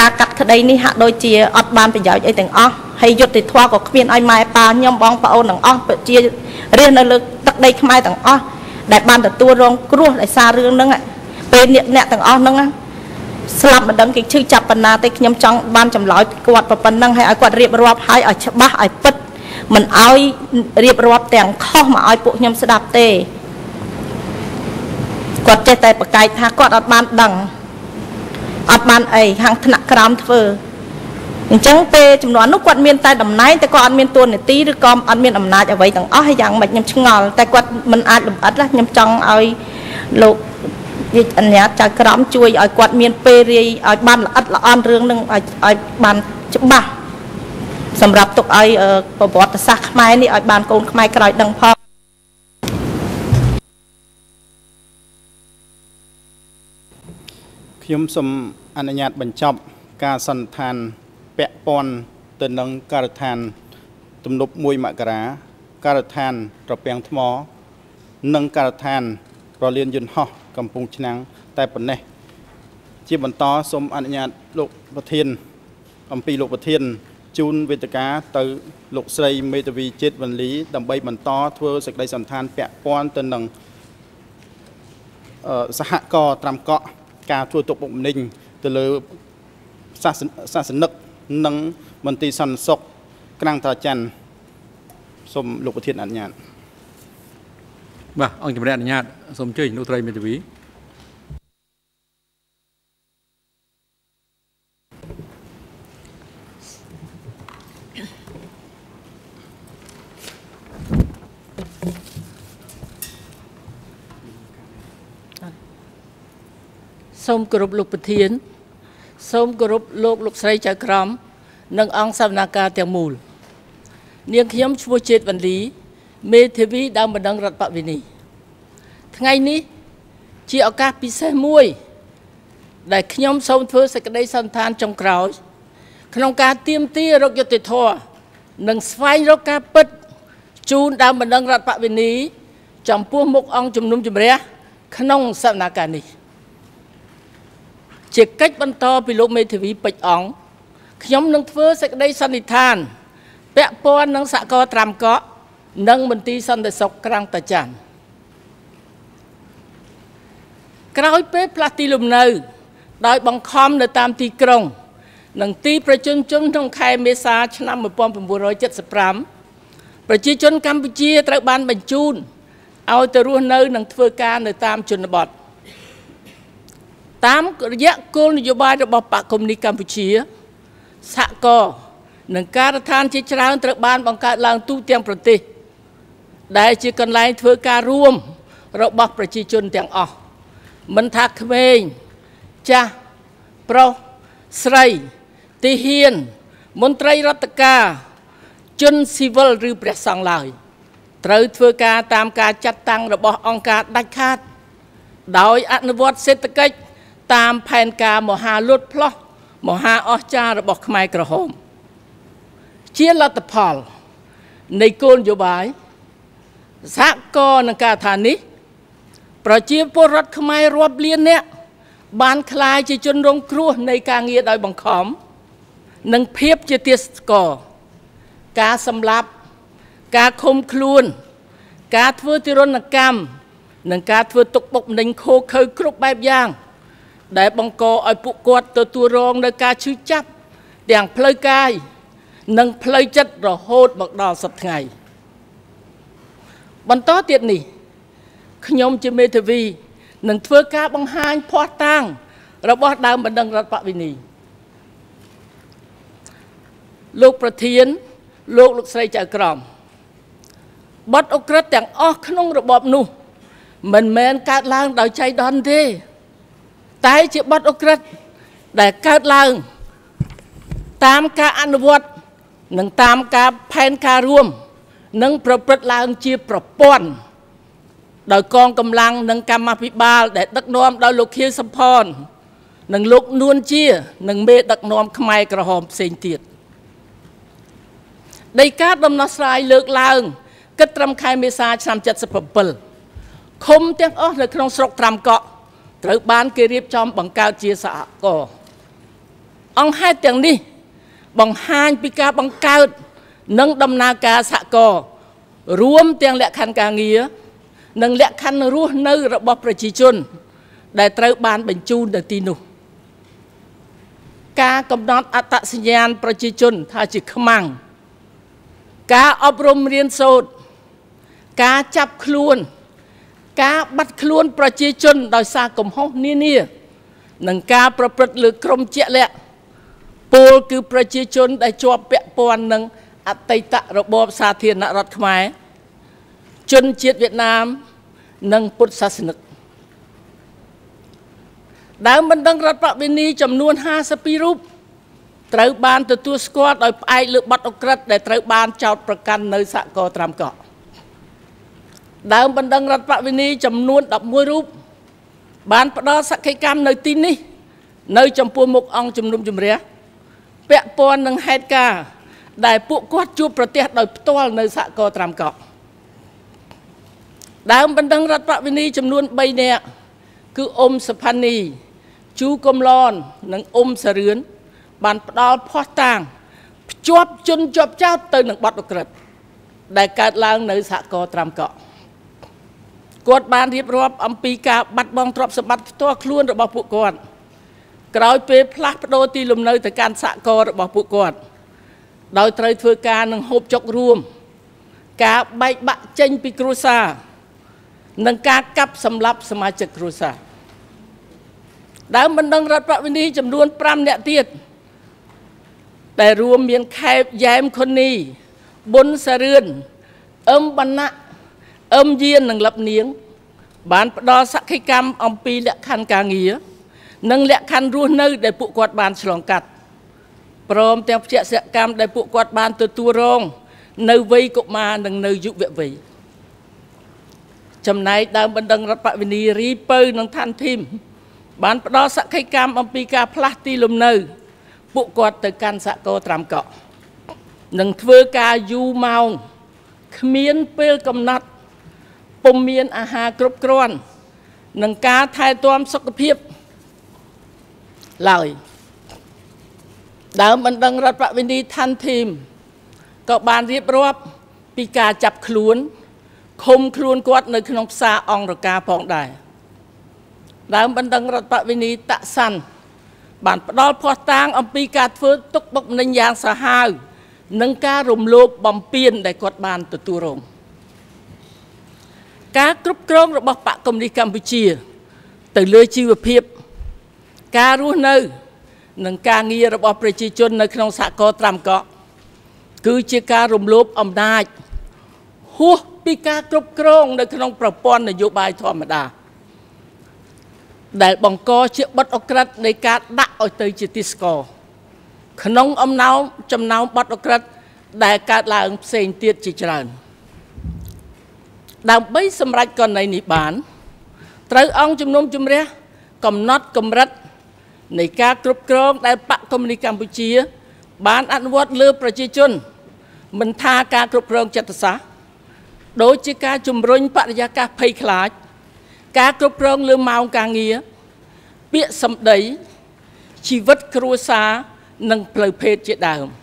ការកាត់ក្តីនេះហាក់ដូចជាអត់បានប្រយោជន៍អីទាំងអស់ហើយយុទ្ធធម៌ក៏គ្មានឲ្យម៉ែប៉ាខ្ញុំបងប្អូនទាំងអស់ជារៀននៅលើទឹកដីខ្មែរទាំងអស់ដែលបានទទួលរងគ្រោះដោយសាររឿងហ្នឹងពេលអ្នកទាំងអស់ហ្នឹងស្លាប់មិនដឹងគេឈឺចាប់បណ្ណាទេខ្ញុំចង់បានចម្លើយគាត់ប៉ុណ្ណឹងហើយឲ្យគាត់រៀបរាប់ឲ្យច្បាស់ឲ្យពិតមិនឲ្យរៀបរាប់ទាំងខុសមកឲ្យពួកខ្ញុំស្ដាប់ទេគាត់ចេះតែប្រកែកថាគាត់អត់បានដឹងអត់បានអីខាងថ្នាក់ក្រោមធ្វើអញ្ចឹងពេលចំនួននោះគាត់មានតែតំណែងតែគាត់អត់មានតួនាទីឬក៏អត់មានអំណាចអ្វីទាំងអស់ហើយយ៉ាងម៉េចខ្ញុំឆ្ងល់តែគាត់មិនអាចលំអិតខ្ញុំចង់ឲ្យលោកវិទ្យាអញ្ញាចៅក្រមជួយឲ្យគាត់មានពេលរាយឲ្យបានល្អិតល្អន់រឿងនឹងឲ្យបានច្បាស់សម្រាប់ទុកឲ្យប្រវត្តិសាស្ត្រខ្មែរនេះឲ្យបានកូនខ្មែរក្រោយដឹងផងខ្ញុំសូមអនុញ្ញាតបញ្ចប់ការសន្និដ្ឋានពាក់ព័ន្ធទៅនឹងការដ្ឋានទំនប់1មករាការដ្ឋានត្រពាំងថ្មនិងការដ្ឋានរលានយន្តហោះកំពង់ឆ្នាំងតែប៉ុណ្ណេះជាបន្តសូមអនុញ្ញាតលោកប្រធានអំពីលោកប្រធានជូនវេទិកាទៅលោកស្រីមេធាវីជាតិវណ្ណលីដើម្បីបន្តធ្វើសេចក្តីសន្និដ្ឋានពាក់ព័ន្ធទៅនឹងសហករណ៍ត្រាំកក់ការធ្វើទុកបុកម្នេញទៅលើសាសនិកនិងមន្ទីរសន្តិសុខក្រាំងតាច័ន្ទសូមលោកប្រធានអនុញ្ញាតបាទអង្គជំរះអនុញ្ញាតសូមអញ្ជើញលោកស្រីមេធាវីសូមគោរពលោកប្រធានសូមគោរពលោកស្រីចៅក្រមនិងអង្គសវនកម្មទាំងមូលនាងខ្ញុំឈ្មោះជាតិវណ្ណលីមេធាវីដើមបណ្ដឹងរដ្ឋបវេនីថ្ងៃនេះជាឱកាសពិសេសមួយដែលខ្ញុំសូមធ្វើសេចក្តីសន្និដ្ឋានចុងក្រោយក្នុងការទាមទាររកយុត្តិធម៌និងស្វែងរកការពិតជូនដើមបណ្ដឹងរដ្ឋបវេនីចំពោះមុខអង្គជំនុំជម្រះក្នុងសវនកម្មនេះជាកិច្ចបន្តពីលោកមេធាវីពេជ្រអង្គខ្ញុំនឹងធ្វើសេចក្តីសន្និដ្ឋានពាក់ព័ន្ធនឹងសហករណ៍ត្រាំកក់និងមន្ទីរសន្តិសុខក្រាំងតាច័ន្ទក្រោយពេលផ្លាស់ទីលំនៅដោយបង្ខំនៅតាមទីក្រុងនិងទីប្រជជនក្នុងខែមេសាឆ្នាំ1975ប្រជាជនកម្ពុជាត្រូវបានបញ្ជូនឲ្យទៅរស់នៅនិងធ្វើការនៅតាមជនបទតាមរយៈគោលនយោបាយរបស់បកកុម្មុយនីសកម្ពុជាសហករណ៍និងការដ្ឋានជាច្រើនត្រូវបានបង្កើតឡើងទូទាំងប្រទេសដែលជាកន្លែងធ្វើការរួមរបស់ប្រជាជនទាំងអស់មិនថាក្មេងចាស់ប្រុសស្រីទាហានមន្ត្រីរដ្ឋការជនស៊ីវិលឬព្រះសង្ឃឡើយត្រូវធ្វើការតាមការចាត់តាំងរបស់អង្គការដាច់ខាតដោយអនុវត្តសេដ្ឋកិច្ចតាមផែនការមហាលុតផ្លោះមហាអស្ចារ្យរបស់ខ្មែរក្រហមជាលទ្ធផលនៃគោលនយោបាយសហករណ៍នឹងការថានេះប្រជាពលរដ្ឋខ្មែររាប់លាននាក់បានក្លាយជាជនរងគ្រោះនៃការងារដោយបង្ខំនិងភាពជាទាសករការសម្លាប់ការឃុំខ្លួនការធ្វើទារុណកម្មនិងការធ្វើទុកបុកម្នេញឃោរឃៅគ្រប់បែបយ៉ាងដែលបង្កឲ្យពួកគាត់ទទួលរងនៅការឈឺចាប់ទាំងផ្លូវកាយនិងផ្លូវចិត្តរហូតមកដល់សប្តាហ៍ថ្ងៃបន្តទៀតនេះខ្ញុំជាមេធាវីនឹងធ្វើការបង្ហាញភស្តុតាងរបស់ដើមបណ្ដឹងរដ្ឋបវេនីលោកប្រធានលោកស្រីចៅក្រមបទអក្រិតទាំងអស់ក្នុងរបបនោះមិនមែនកើតឡើងដោយចៃដន្យទេតែជាបទអក្រិតដែលកើតឡើងតាមការអនុវត្តនិងតាមការផែនការរួមនិងប្រព្រឹត្តឡើងជាប្រព័ន្ធដោយកងកម្លាំងនិងកម្មាភិបាលដែលដឹកនាំដោយលោកខៀវសំផននិងលោកនួនជានិងមេដឹកនាំខ្មែរក្រហមផ្សេងទៀតដីកាដំណោះស្រាយលើកឡើងគិតត្រឹមខែមេសាឆ្នាំ77ឃុំទាំងអស់នៅក្នុងស្រុកត្រាំកក់ត្រូវបានគេរៀបចំបង្កើតជាសហករណ៍អង្គហេតុទាំងនេះបង្ហាញពីការបង្កើតនិងដំណើរការសហករណ៍រួមទាំងលក្ខខណ្ឌការងារនិងលក្ខខណ្ឌរស់នៅរបស់ប្រជាជនដែលត្រូវបានបញ្ជូនទៅទីនោះការកំណត់អត្តសញ្ញាណប្រជាជនថាជាខ្មាំងការអប់រំរៀនសូត្រការចាប់ខ្លួនការបាត់ខ្លួនប្រជាជនដោយសារកំហុសនានានិងការប្រព្រឹត្តលើក្រុមជាក់លាក់ពលគឺប្រជាជនដែលជាប់ពាក់ព័ន្ធនឹងអតីតរបបសាធារណរដ្ឋខ្មែរជនជាតិវៀតណាមនិងពុទ្ធសាសនិកដើមបណ្ដឹងរដ្ឋបវេនីចំនួន52រូបត្រូវបានទទួលស្គាល់ដោយផ្អែកលើបទឧក្រិដ្ឋដែលត្រូវបានចោទប្រកាន់នៅសហគមន៍ត្រាំកក់ដើមបណ្ដឹងរដ្ឋបវេនីចំនួន11រូបបានផ្ដល់សក្ខីកម្មនៅទីនេះនៅចំពោះមុខអង្គជំនុំជម្រះពាក់ព័ន្ធនឹងហេតុការណ៍ដែលពួកគាត់ជួបប្រទះដោយផ្ទាល់នៅសហគមន៍ត្រាំកក់ដើមបណ្ដឹងរដ្ឋបវេនីចំនួន3នាក់គឺអ៊ុំសុផានីជូកំឡននិងអ៊ុំសារឿនបានផ្ដល់ភស្តុតាងភ្ជាប់ជនជាប់ចោទទៅនឹងបទឧក្រិដ្ឋដែលកើតឡើងនៅសហគមន៍ត្រាំកក់គាត់បានរៀបរាប់អំពីការបាត់បង់ទ្រព្យសម្បត្តិផ្ទាល់ខ្លួនរបស់ពួកគាត់ក្រោយពេលផ្លាស់ប្ដូរទីលំនៅទៅកាន់សហគមន៍របស់ពួកគាត់ដោយត្រូវធ្វើការនឹងហូបចុករួមការបែកបាក់ចេញពីគ្រួសារនិងការកាប់សម្លាប់សមាជិកគ្រួសារដើមបណ្ដឹងរដ្ឋបវេនីចំនួន5នាក់ទៀតដែលរួមមានខេបយ៉ែមខុនីប៊ុនសារឿនអឹមបណ្ណៈអឹមយាននិងលឹបនាងបានផ្ដល់សក្ខីកម្មអំពីលក្ខខណ្ឌការងារនិងលក្ខខណ្ឌរស់នៅដែលពួកគាត់បានឆ្លងកាត់ព្រមទាំងជាសកម្មដែលពួកគាត់បានទទួលរងនៅវ័យកុមារនិងនៅយុវវ័យចំណែកដើមបណ្ដឹងរដ្ឋបវេនីរីពៅនិងឋានធីមបានផ្ដល់សក្ខីកម្មអំពីការផ្លាស់ទីលំនៅពួកគាត់ទៅកាន់សហគមន៍ត្រាំកក់និងធ្វើការយូរម៉ោងគ្មានពេលកំណត់ពុំមានអាហារគ្រប់គ្រាន់និងការថែទាំសុខភាពឡើយដើមបណ្ដឹងរដ្ឋបវេនីឋានធីមក៏បានរៀបរាប់ពីការចាប់ខ្លួនឃុំខ្លួនគាត់នៅក្នុងផ្សារអង្គរការផងដែរដើមបណ្ដឹងរដ្ឋបវេនីតាក់សាន់បានផ្ដល់ភស្តុតាងអំពីការធ្វើទុកបុកម្នេញយ៉ាងសាហាវនិងការរំលោភបំពានដែលគាត់បានទទួលរងការគ្រប់គ្រងរបស់បកកុម្មុយនីសកម្ពុជាទៅលើជីវភាពការរស់នៅនិងការងាររបស់ប្រជាជននៅក្នុងសហគមន៍ត្រាំកក់គឺជាការរំលោភអំណាចហួសពីការគ្រប់គ្រងនៅក្នុងប្រព័ន្ធនយោបាយធម្មតាដែលបង្កជាបទឧក្រិដ្ឋនៃការដាក់ឲ្យទៅជាទីស្ករក្នុងចំណោមបទឧក្រិដ្ឋដែលកើតឡើងផ្សេងទៀតជាច្រើនដើម្បីសម្រេចករណីនេះបានត្រូវអង្គជំនុំជម្រះកំណត់កម្រិតនៃការគ្រប់គ្រងដែលបកកុម្មុយនីសកម្ពុជាបានអនុវត្តលើប្រជាជនមិនថាការគ្រប់គ្រងចិត្តសាស្ត្រដូចជាការជំរុញបរិយាកាសភ័យខ្លាចការគ្រប់គ្រងលើម៉ោងការងារពាក្យសម្ដីជីវិតគ្រួសារនិងផ្លូវភេទជាដើម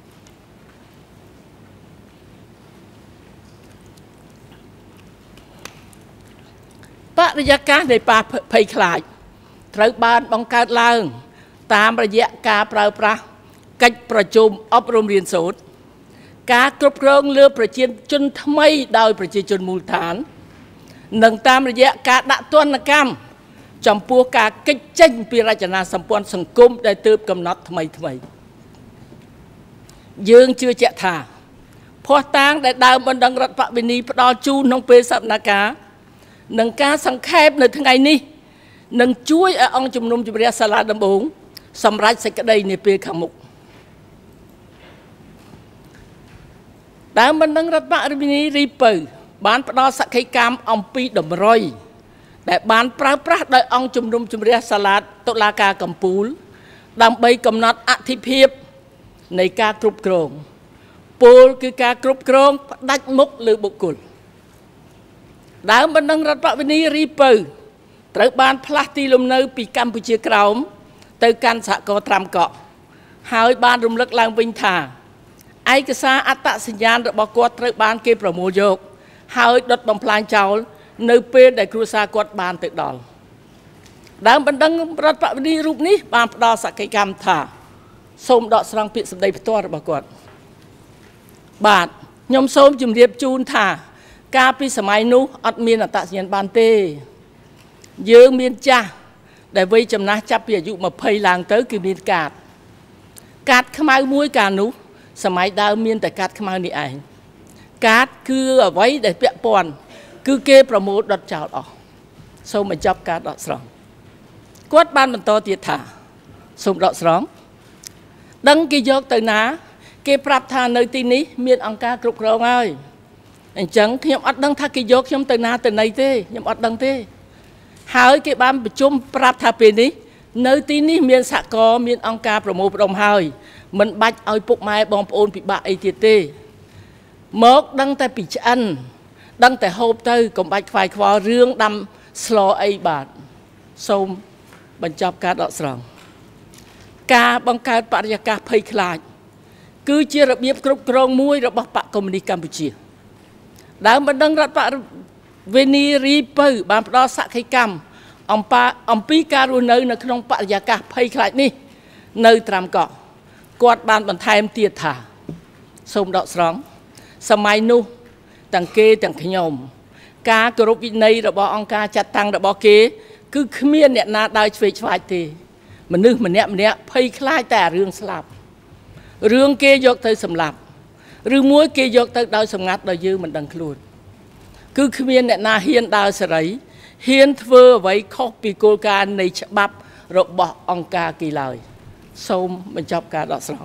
បរិយាកាសនៃការភ័យខ្លាចត្រូវបានបង្កើតឡើងតាមរយៈការប្រើប្រាស់កិច្ចប្រជុំអប់រំរៀនសូត្រការគ្រប់គ្រងលើប្រជាជនថ្មីដោយប្រជាជនមូលដ្ឋាននិងតាមរយៈការដាក់ទណ្ឌកម្មចំពោះការកិច្ចចេញពីរចនាសម្ព័ន្ធសង្គមដែលទើបកំណត់ថ្មីយើងជឿជាក់ថាភស្តុតាងដែលដើមបណ្ដឹងរដ្ឋបវេនីផ្ដល់ជូនក្នុងពេលសវនកម្មនិងការសង្ខេបនៅថ្ងៃនេះនឹងជួយឲ្យអង្គជំនុំជម្រះសាលាដំបងសម្រេចសេចក្តីនាពេលខាងមុខដើមបណ្ដឹងរដ្ឋបវេនីរីពៅបានផ្ដល់សក្ខីកម្មអំពីតម្រុយដែលបានប្រើប្រាស់ដោយអង្គជំនុំជម្រះសាលាតុលាការកំពូលដើម្បីកំណត់អធិភាពនៃការគ្រប់គ្រងពលគឺការគ្រប់គ្រងផ្ដាច់មុខលើបុគ្គលដើមបណ្ដឹងរដ្ឋបវេនីរីពៅត្រូវបានផ្លាស់ទីលំនៅពីកម្ពុជាក្រោមទៅកាន់សហគមន៍ត្រាំកក់ហើយបានរំលឹកឡើងវិញថាឯកសារអត្តសញ្ញាណរបស់គាត់ត្រូវបានគេប្រមូលយកហើយដុតបំផ្លាញចោលនៅពេលដែលគ្រួសារគាត់បានទៅដល់ដើមបណ្ដឹងរដ្ឋបវេនីរូបនេះបានផ្ដល់សក្ខីកម្មថាសូមដកស្រង់ពាក្យសម្ដីផ្ទាល់របស់គាត់បាទខ្ញុំសូមជម្រាបជូនថាកាលពីសម័យនោះអត់មានអត្តសញ្ញាណបានទេយើងមានចាស់ដែលវ័យចំណាស់ចាប់ពីអាយុ20ឡើងទៅគឺមានកាតខ្មៅមួយកាលនោះសម័យដើមមានតែកាតខ្មៅនេះឯងកាតគឺអ្វីដែលពាក់ព័ន្ធគឺគេប្រមូលដុតចោលអស់សូមបញ្ចប់ការដកស្រង់គាត់បានបន្តទៀតថាសូមដកស្រង់ដឹងគេយកទៅណាគេប្រាប់ថានៅទីនេះមានអង្គការគ្រប់គ្រងហើយអញ្ចឹងខ្ញុំអត់ដឹងថាគេយកខ្ញុំទៅណាទៅណីទេខ្ញុំអត់ដឹងទេហើយគេបានប្រជុំប្រាប់ថាពេលនេះនៅទីនេះមានសហគមន៍មានអង្គការប្រមូលផ្ដុំហើយមិនបាច់ឲ្យពុកម៉ែបងប្អូនពិបាកអីទៀតទេមកដឹងតែពីឆ្អិនដឹងតែហូបទៅកុំបាច់ខ្វាយខ្វល់រឿងដាំស្លអីបាទសូមបញ្ចប់ការដកស្រង់ការបង្កើតបរិយាកាសភ័យខ្លាចគឺជារបៀបគ្រប់គ្រងមួយរបស់បកកុម្មុយនីសកម្ពុជាដើមបណ្ដឹងរដ្ឋបវេនីរីពៅបានផ្ដល់សក្ខីកម្មអំពីការរស់នៅក្នុងបរិយាកាសភ័យខ្លាចនេះនៅត្រាំកោះគាត់បានបន្ថែមទៀតថាសូមដកស្រង់សម័យនោះទាំងគេទាំងខ្ញុំការគោរពវិន័យរបស់អង្គការចាត់តាំងរបស់គេគឺគ្មានអ្នកណាដើរឆ្វេងឆ្វាយទេមនុស្សម្នាក់ភ័យខ្លាចតែរឿងស្លាប់រឿងគេយកទៅសម្លាប់ឬមួយគេយកទៅដោយសម្ងាត់ដោយយើងមិនដឹងខ្លួនគឺគ្មានអ្នកណាហ៊ានដើរសេរីហ៊ានធ្វើអ្វីខុសពីគោលការណ៍នៃច្បាប់របស់អង្គការគេឡើយសូមបញ្ចប់ការដកស្រង់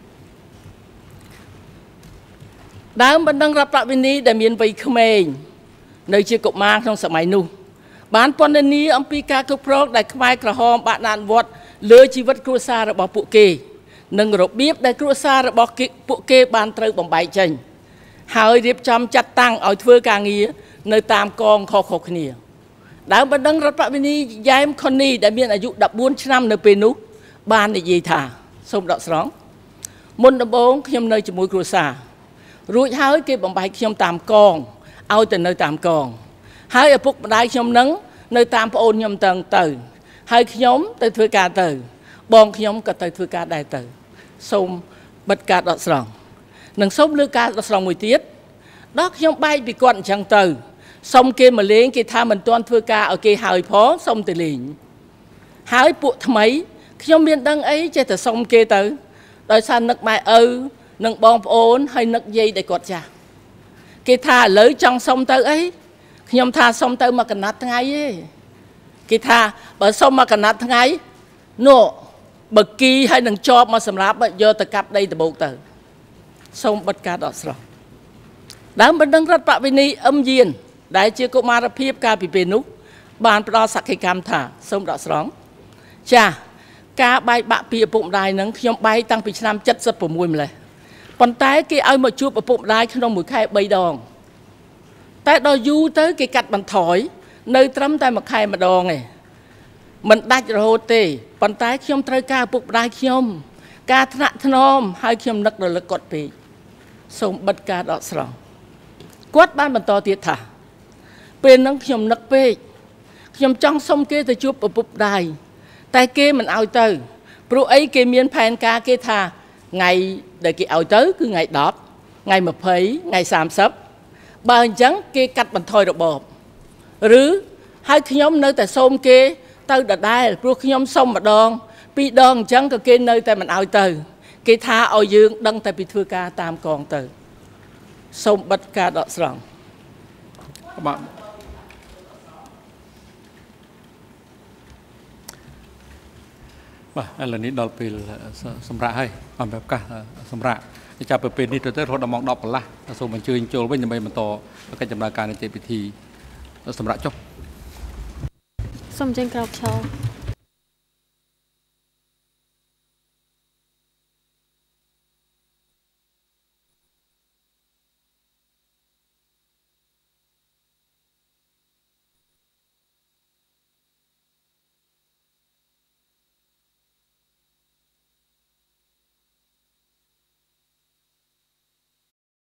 ដើមបណ្ដឹងរដ្ឋបវេនីដែលមានវ័យក្មេងនៅជាកុមារក្នុងសម័យនោះបានពណ៌នាអំពីការគ្រប់គ្រងដែលខ្មែរក្រហមបានអនុវត្តលើជីវិតគ្រួសាររបស់ពួកគេនិងរបៀបដែលគ្រួសាររបស់ពួកគេបានត្រូវបំបែកចេញហើយរៀបចំចាត់តាំងឲ្យធ្វើការងារនៅតាមកងខុសៗគ្នាដើមបណ្ដឹងរដ្ឋបវេនីយ៉ែមខុននីដែលមានអាយុ14ឆ្នាំនៅពេលនោះបាននិយាយថាសូមដកស្រង់មុនដំបូងខ្ញុំនៅជាមួយគ្រួសាររួចហើយគេបំបែកខ្ញុំតាមកងឲ្យទៅនៅតាមកងហើយឪពុកម្ដាយខ្ញុំនឹងនៅតាមប្អូនខ្ញុំទៅហើយខ្ញុំទៅធ្វើការទៅបងខ្ញុំក៏ទៅធ្វើការដែរទៅសូមបិទការដកស្រង់និងសូមលើកការដកស្រង់មួយទៀតដល់ខ្ញុំបែកពីគាត់អញ្ចឹងទៅសុំគេមកលេងគេថាមិនទាន់ធ្វើការឲ្យគេហើយផងសុំទៅលេងហើយពួកថ្មីខ្ញុំមានដឹងអីចេះតែសុំគេទៅដោយសារនឹកម៉ែឪនិងបងប្អូនហើយនឹកយាយដែលគាត់ចាស់គេថាឥឡូវចង់សុំទៅអីខ្ញុំថាសុំទៅមកកណាត់ថ្ងៃទេគេថាបើសុំមកកណាត់ថ្ងៃនោះបើគីហើយនឹងជាប់មកសម្រាប់យកទៅកាប់ដីដបោកទៅសូមបិទការដកស្រង់ដើមបណ្ដឹងរដ្ឋបវេនីអឹមយានដែលជាកុមារភាពកាលពីពេលនោះបានផ្ដល់សក្ខីកម្មថាសូមដកស្រង់ចាការបែកបាក់ពីឪពុកម្ដាយនឹងខ្ញុំបែកតាំងពីឆ្នាំ76ម្លេះប៉ុន្តែគេឲ្យមកជួបឪពុកម្ដាយក្នុងមួយខែ3ដងតែដល់យូរទៅគេកាត់បន្ថយនៅត្រឹមតែមួយខែម្ដងឯងមិនដាច់រហូតទេប៉ុន្តែខ្ញុំត្រូវការឪពុកម្ដាយខ្ញុំការថ្នាក់ថ្នមហើយខ្ញុំនឹករលឹកគាត់ពេកសូមបិទការដកស្រង់គាត់បានបន្តទៀតថាពេលហ្នឹងខ្ញុំនឹកពេកខ្ញុំចង់សុំគេទៅជួបឪពុកម្ដាយតែគេមិនឲ្យទៅព្រោះអីគេមានផែនការគេថាថ្ងៃដែលគេឲ្យទៅគឺថ្ងៃ10ថ្ងៃ20ថ្ងៃ30បើអញ្ចឹងគេកាត់បន្ថយរបបឬហើយខ្ញុំនៅតែសូមគេទៅដដែលព្រោះខ្ញុំសុំម្ដង2ដងអញ្ចឹងក៏គេនៅតែមិនឲ្យទៅគេថាឲ្យយើងដឹងតែពីធ្វើការតាមកងទៅសូមបិទការដកស្រង់បាទឥឡូវនេះដល់ពេលសម្រាប់ហើយអំពីឱកាសសម្រាប់ចាប់ពីពេលនេះទៅរហូតដល់ម៉ោង10កន្លះសូមអញ្ជើញចូលវិញដើម្បីបន្តកិច្ចដំណើរការនីតិវិធីសម្រាប់ចុះសូមអញ្ជើញក្រោកឈរ